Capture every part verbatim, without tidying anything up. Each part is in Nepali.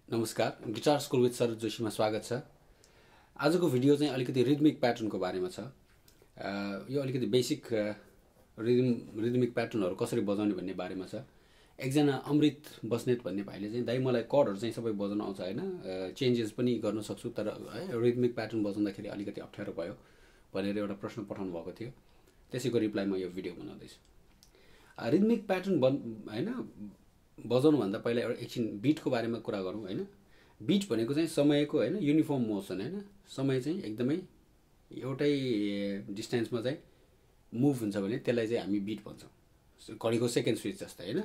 नमस्कार, गिटार स्कुल विथ शरद जोशीमा स्वागत छ। आजको भिडियो चाहिँ अलिकति रिदमिक प्याटर्नको बारेमा छ। यो अलिकति बेसिक रिदम रिदमिक प्याटर्नहरु कसरी बजाउने भन्ने बारेमा छ। एकजना अमृत बस्नेत भन्ने भाइले चाहिँ दाइ मलाई कर्डहरु चाहिँ सबै बजाउन आउँछ हैन, चेन्जेस पनि गर्न सक्छु तर रिदमिक प्याटर्न बजाउँदाखेरि अलिकति अप्ठ्यारो भयो भनेर एउटा प्रश्न पठाउनु भएको थियो। त्यसैको रिप्लाईमा यो भिडियो बनाउँदै छु। रिदमिक प्याटर्न हैन बजाउनु भन्दा पहिला एउटा एकछिन बीटको बारेमा कुरा गरौँ हैन। बीट भनेको चाहिँ समयको हैन युनिफर्म मोसन हैन। समय चाहिँ एकदमै एउटै डिस्टेन्समा चाहिँ मुभ हुन्छ भने त्यसलाई चाहिँ हामी बीट भन्छौँ। घडीको सेकेन्ड स्विच जस्तै हैन।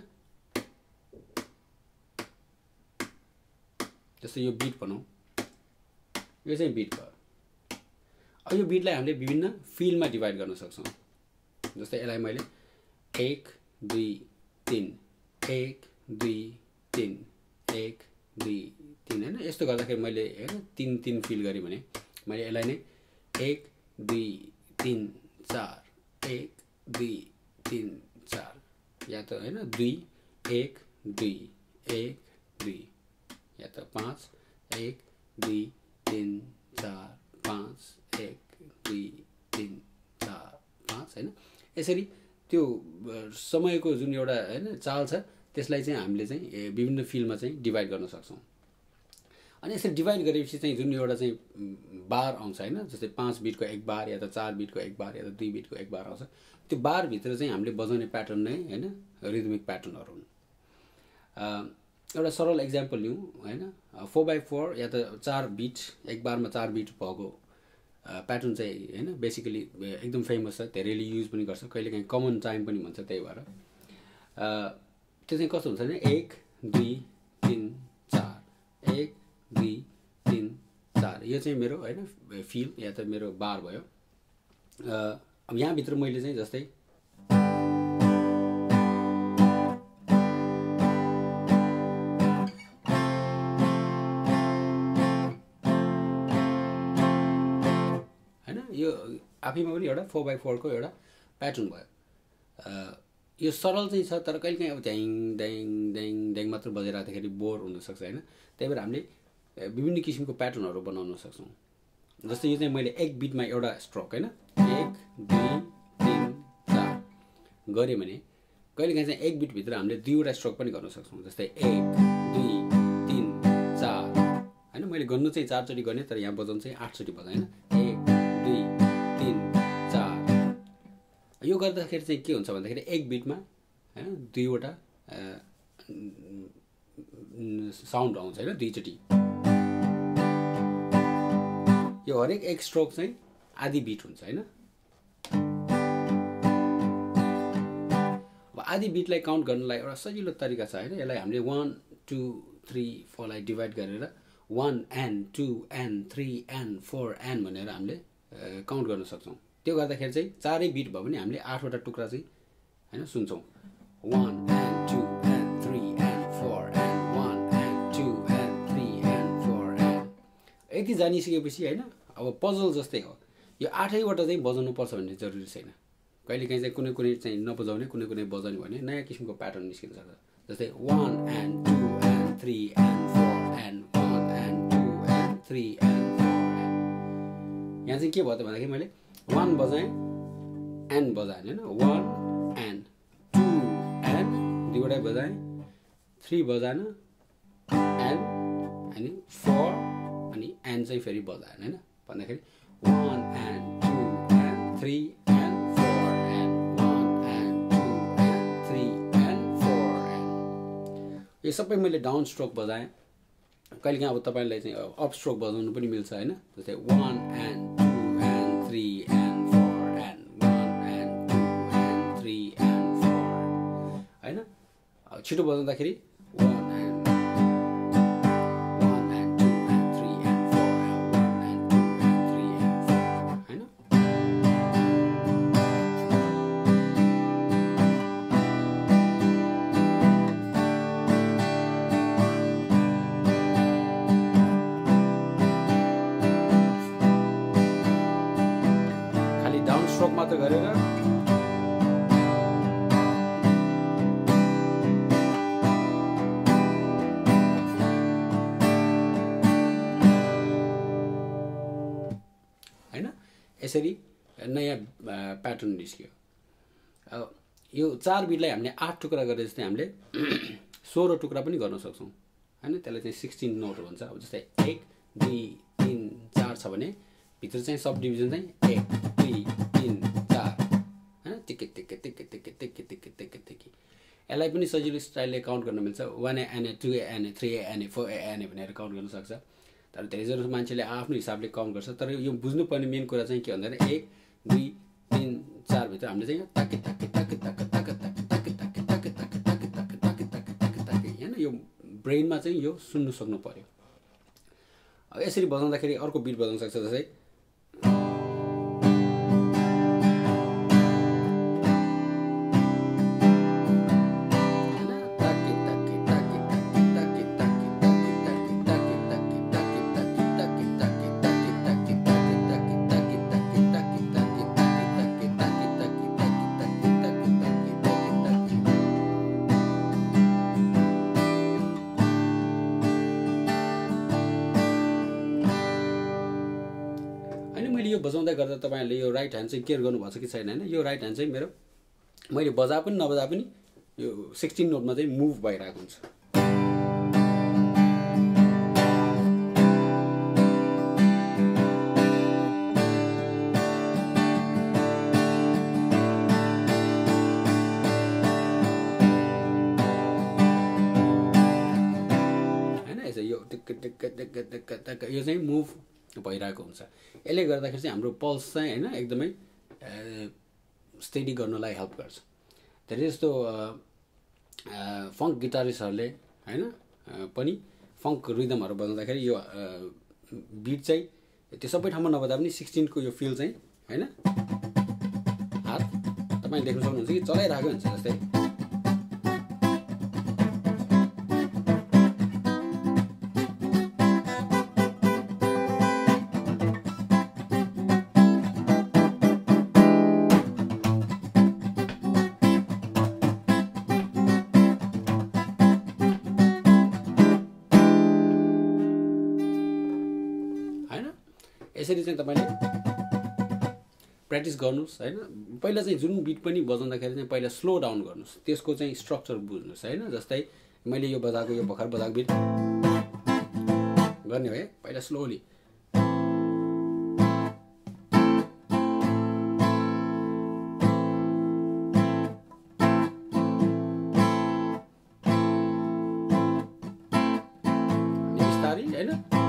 जस्तै यो बीट भनौँ, यो चाहिँ बीट भयो। अब यो बीटलाई हामीले विभिन्न फिलमा डिभाइड गर्न सक्छौँ। जस्तै यसलाई मैले एक दुई तीन एक दुई तीन एक दुई तीन हैन, यस्तो गर्दाखेरि मैले हैन तीन तीन फिल गरेँ भने मैले यसलाई नै एक दुई तीन चार एक दुई तीन चार या त हैन दुई एक दुई एक दुई या त पाँच एक दुई तीन चार पाँच एक दुई तीन चार पाँच हैन। यसरी त्यो समयको जुन एउटा हैन चाल छ त्यसलाई चाहिँ हामीले चाहिँ विभिन्न फिलमा चाहिँ डिभाइड गर्न सक्छौँ। अनि यसरी डिभाइड गरेपछि चाहिँ जुन एउटा चाहिँ बार आउँछ हैन, जस्तै पाँच बिटको एक बार या त चार बिटको एक बार या त दुई बिटको एक बार आउँछ, त्यो बार भित्र चाहिँ हामीले बजाउने प्याटर्न नै हैन रिदमिक प्याटर्नहरु हुन्। एउटा सरल एक्जाम्पल लिउँ हैन, फोर बाई फोर या त चार बिट एक बारमा चार बिट भएको प्याटर्न चाहिँ हैन बेसिकली एकदम फेमस छ, धेरैले युज पनि गर्छ, कहिलेकाहीँ कमन टाइम पनि भन्छ। त्यही भएर त्यो चाहिँ कस्तो हुन्छ भने एक दुई तीन चार एक दुई तीन चार यो चाहिँ मेरो हैन फिल या त मेरो बार भयो। अब यहाँ भित्र मैले चाहिँ जस्तै हैन यो आफैमा पनि एउटा फोर बाई फोर को एउटा प्याटर्न भयो। यो सरल चाहिँ छ तर कहिलेकाहीँ अब ड्याङ ड्याङ ड्याङ ड्याङ मात्र बजाइराख्दाखेरि बोर हुनसक्छ हैन। त्यही भएर हामीले विभिन्न किसिमको प्याटर्नहरु बनाउन सक्छौँ। जस्तै यो चाहिँ मैले एक बिटमा एउटा स्ट्रोक हैन एक दुई तीन चार गरेँ भने कहिलेकाहीँ चाहिँ एक बिटभित्र हामीले दुईवटा स्ट्रोक पनि गर्न सक्छौँ। जस्तै एक दुई तीन चार हैन, मैले गर्नु चाहिँ चारचोटि गर्ने तर यहाँ बजाउनु चाहिँ आठचोटि बजाएँ हैन। एक दुई तीन चार यो गर्दाखेरि चाहिँ के हुन्छ भन्दाखेरि एक बिटमा हैन दुईवटा साउन्ड आउँछ हैन दुईचोटि। यो हरेक एक स्ट्रोक चाहिँ आधी बिट हुन्छ हैन। अब आधी बिटलाई काउन्ट गर्नलाई एउटा सजिलो तरिका छ हैन। यसलाई हामीले वन टू थ्री फोर लाई डिभाइड गरेर one and two and three and four and भनेर हामीले काउन्ट गर्न सक्छौँ। त्यो गर्दाखेरि चाहिँ चारै बिट भयो भने हामीले आठवटा टुक्रा चाहिँ हैन सुन्छौँ। One and two and three and four and one and two and three and four and यति जानिसकेपछि हैन अब पजल जस्तै हो। यो आठैवटा चाहिँ बजाउनु पर्छ भन्ने जरुरी छैन। कहिलेकाहीँ चाहिँ कुनै कुनै चाहिँ नबजाउने कुनै कुनै बजाउने भने नयाँ किसिमको प्याटर्न निस्किन सक्छ। जस्तै one and two and three and four and one and two and three and four and यहाँ चाहिँ के भयो त भन्दाखेरि मैले वन बजाएँ एन्ड बजाएँ हैन, वन एन्ड टू एन्ड दुईवटै बजाएँ, थ्री बजाएन एन्ड अनि फोर अनि एन्ड चाहिँ फेरि बजाएन हैन भन्दाखेरि one and two and three and four and one and two and three and four and यो सबै मैले डाउन स्ट्रोक बजाएँ। कहिलेकाहीँ अब तपाईँलाई चाहिँ अप स्ट्रोक बजाउनु पनि मिल्छ हैन। जस्तै one and two and three and four and one and two and three and four हैन। छिटो बजाउँदाखेरि one and one and two and three and four one and two and three and four हैन। खाली डाउन स्ट्रोक मात्र गरेर यसरी नयाँ प्याटर्न निस्क्यो। यो चार बिटलाई हामीले आठ टुक्रा गरेर जस्तै हामीले सोह्र टुक्रा पनि गर्न सक्छौँ हैन। त्यसलाई चाहिँ सिक्सटीन नोट भन्छ। अब जस्तै एक दुई तीन चार छ भने भित्र चाहिँ सब डिभिजन चाहिँ एक दुई तीन चार हैन, टिके टिके टिके टिके टिके टिके टिके टिके। यसलाई पनि सजिलो स्टाइलले काउन्ट गर्न मिल्छ। One a and a two a and a three a and a four a and a भनेर काउन्ट गर्न सक्छ। तर धेरैजसो मान्छेले आफ्नो हिसाबले काउन्ट गर्छ। तर यो बुझ्नुपर्ने मेन कुरा चाहिँ के भन्दाखेरि एक दुई तीन चार भित्र हामीले चाहिँ ताके ताके ताके ताके ताके ताके ताके ताके ताके ताके ताके ताके ताके ताके ताके ताके हैन, यो ब्रेनमा चाहिँ यो सुन्नु सक्नु पर्यो। अब यसरी बजाउँदाखेरि अर्को बिट बजाउन सक्छ। जस्तै यो बजाउँदै गर्दा तपाईहरुले यो राइट ह्यान्ड चाहिँ केयर गर्नुभएको छ कि छैन हैन। यो राइट ह्यान्ड चाहिँ मेरो मैले बजा पनि नबजा पनि यो सिक्सटीन नोटमा चाहिँ मुभ भइरहेको हुन्छ। हैन यसो यो टिक टिक टिक टिक टिक यो चाहिँ मुभ भइरहेको हुन्छ। यसले गर्दाखेरि चाहिँ हाम्रो पल्स चाहिँ हैन एकदमै स्टेडी गर्नलाई हेल्प गर्छ। धेरै जस्तो फङ्क गिटारिस्टहरूले हैन पनि फङ्क रिदमहरू बजाउँदाखेरि यो बिट चाहिँ त्यो सबै ठाउँमा नबजा पनि सिक्सटीन को यो फिल चाहिँ हैन हात तपाईले देख्न सक्नुहुन्छ कि चलाइरहेको हुन्छ। जस्तै यसरी चाहिँ तपाईले प्र्याक्टिस गर्नुस् हैन। पहिला चाहिँ जुन बिट पनि बजाउँदाखेरि चाहिँ पहिला स्लो डाउन गर्नुस्, त्यसको चाहिँ स्ट्रक्चर बुझ्नुस् हैन। जस्तै मैले यो बजाएको यो भर्खर बजाएको बिट गर्ने भए पहिला स्लोली बिस्तारै हैन।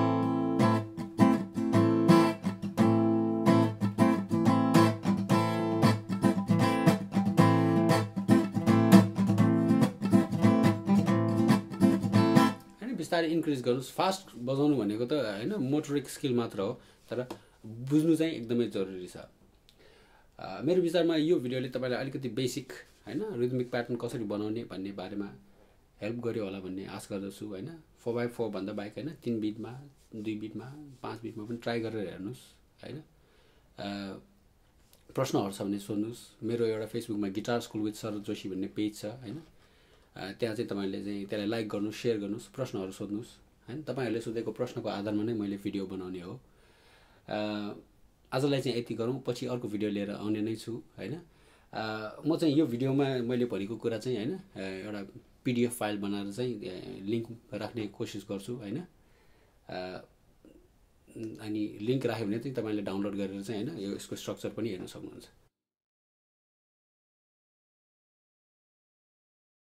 बिस्तारै इन्क्रिज गर्नुस्। फास्ट बजाउनु भनेको त हैन मोटोरिक स्किल मात्र हो, तर बुझ्नु चाहिँ एकदमै जरुरी छ। मेरो विचारमा यो भिडियोले तपाईलाई अलिकति बेसिक हैन रिथमिक प्याटर्न कसरी बनाउने भन्ने बारेमा हेल्प गर्यो होला भन्ने आशा गर्दछु हैन। फोर बाई फोर भन्दा बाहेक हैन तीन बिटमा दुई बिटमा पाँच बिटमा पनि ट्राई गरेर हेर्नुस् हैन। प्रश्नहरु छ भने सोध्नुस्। मेरो एउटा फेसबुकमा guitar school with Sharad Joshi भन्ने पेज छ हैन। त्यहाँ चाहिँ तपाईले चाहिँ त्यसलाई लाइक गर्नुस्, शेयर गर्नुस्, प्रश्नहरु सोध्नुस् हैन। तपाईहरुले सोधेको प्रश्नको आधारमा नै मैले भिडियो बनाउने हो। आजलाई चाहिँ यति गरौँ, पछि अर्को भिडियो लिएर आउने नै छु हैन। म चाहिँ यो भिडियोमा मैले भनेको कुरा चाहिँ हैन एउटा पीडीएफ फाइल बनाएर चाहिँ लिंक राख्ने कोसिस गर्छु हैन। अनि लिंक राख्यो भने चाहिँ तपाईले डाउनलोड गरेर चाहिँ हैन यो यसको स्ट्रक्चर पनि हेर्न सक्नुहुन्छ।